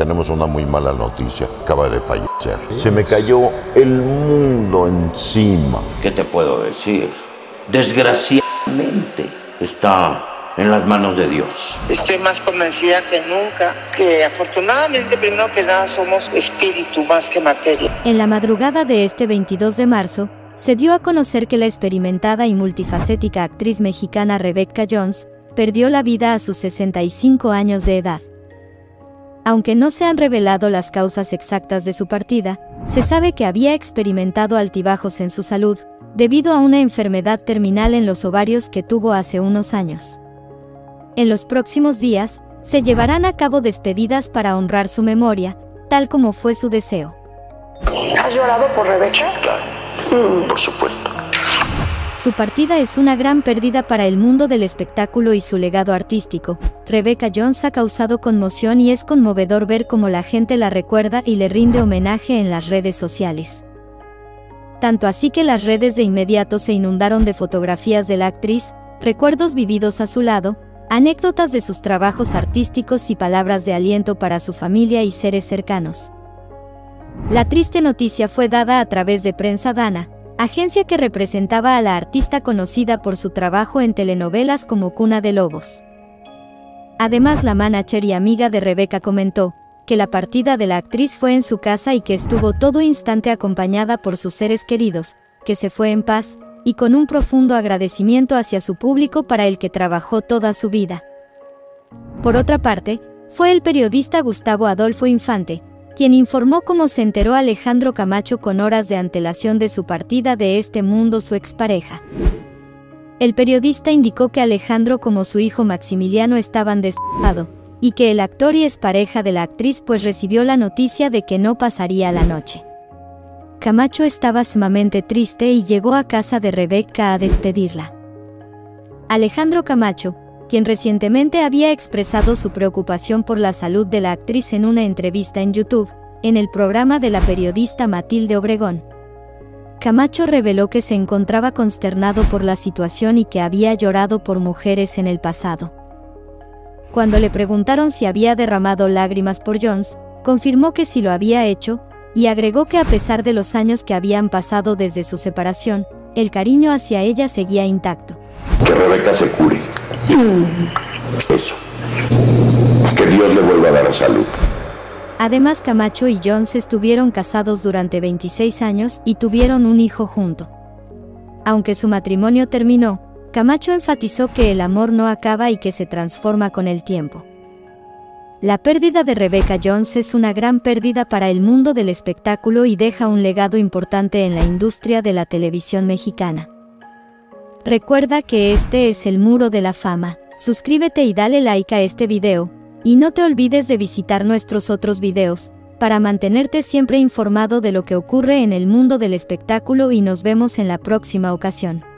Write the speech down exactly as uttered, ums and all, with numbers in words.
Tenemos una muy mala noticia, acaba de fallecer. Se me cayó el mundo encima. ¿Qué te puedo decir? Desgraciadamente está en las manos de Dios. Estoy más convencida que nunca que afortunadamente primero que nada somos espíritu más que materia. En la madrugada de este veintidós de marzo, se dio a conocer que la experimentada y multifacética actriz mexicana Rebecca Jones perdió la vida a sus sesenta y cinco años de edad. Aunque no se han revelado las causas exactas de su partida, se sabe que había experimentado altibajos en su salud, debido a una enfermedad terminal en los ovarios que tuvo hace unos años. En los próximos días, se llevarán a cabo despedidas para honrar su memoria, tal como fue su deseo. ¿Has llorado por Rebecca? Claro, mm, por supuesto. Su partida es una gran pérdida para el mundo del espectáculo y su legado artístico. Rebecca Jones ha causado conmoción y es conmovedor ver cómo la gente la recuerda y le rinde homenaje en las redes sociales. Tanto así que las redes de inmediato se inundaron de fotografías de la actriz, recuerdos vividos a su lado, anécdotas de sus trabajos artísticos y palabras de aliento para su familia y seres cercanos. La triste noticia fue dada a través de Prensa Dana, agencia que representaba a la artista conocida por su trabajo en telenovelas como Cuna de Lobos. Además, la manager y amiga de Rebecca comentó que la partida de la actriz fue en su casa y que estuvo todo instante acompañada por sus seres queridos, que se fue en paz, y con un profundo agradecimiento hacia su público para el que trabajó toda su vida. Por otra parte, fue el periodista Gustavo Adolfo Infante, quien informó cómo se enteró Alejandro Camacho con horas de antelación de su partida de este mundo su expareja. El periodista indicó que Alejandro como su hijo Maximiliano estaban desesperados, y que el actor y expareja de la actriz pues recibió la noticia de que no pasaría la noche. Camacho estaba sumamente triste y llegó a casa de Rebecca a despedirla. Alejandro Camacho, quien recientemente había expresado su preocupación por la salud de la actriz en una entrevista en YouTube, en el programa de la periodista Matilde Obregón. Camacho reveló que se encontraba consternado por la situación y que había llorado por mujeres en el pasado. Cuando le preguntaron si había derramado lágrimas por Jones, confirmó que sí lo había hecho, y agregó que a pesar de los años que habían pasado desde su separación, el cariño hacia ella seguía intacto. Que Rebecca se cure. Eso. Que Dios le vuelva a dar salud. Además, Camacho y Jones estuvieron casados durante veintiséis años y tuvieron un hijo junto. Aunque su matrimonio terminó, Camacho enfatizó que el amor no acaba y que se transforma con el tiempo. La pérdida de Rebecca Jones es una gran pérdida para el mundo del espectáculo y deja un legado importante en la industria de la televisión mexicana. Recuerda que este es el Muro de la Fama. Suscríbete y dale like a este video, y no te olvides de visitar nuestros otros videos, para mantenerte siempre informado de lo que ocurre en el mundo del espectáculo y nos vemos en la próxima ocasión.